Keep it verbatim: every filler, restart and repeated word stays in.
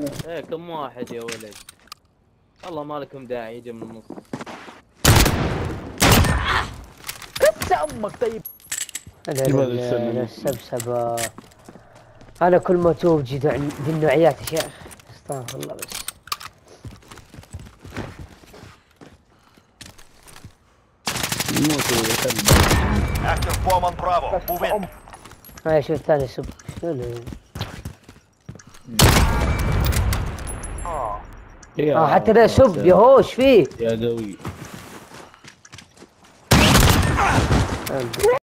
ايه كم واحد يا ولد؟ والله ما لكم داعي يجي من النص. كس امك طيب. انا السبسبة. انا كل ما توجد ذي النوعيات يا شيخ استغفر الله بس. موت يا كلب. Active bomb on Bravo. Move in. هاي شوف الثاني سب شنو اه حتى ذا سب يا هوش فيه يا قوي.